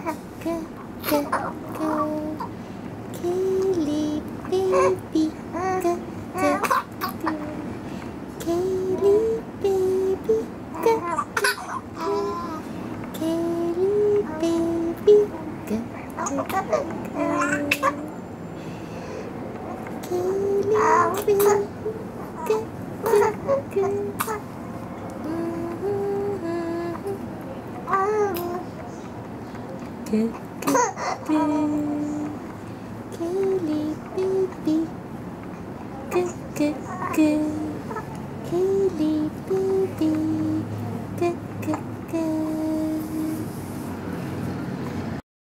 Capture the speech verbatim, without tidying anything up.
Kaylee baby, go, go, go. Kaylee baby, go, go, go. Kaylee baby, go, go, go. Kaylee baby, go, go, go. Mm-hmm. Good.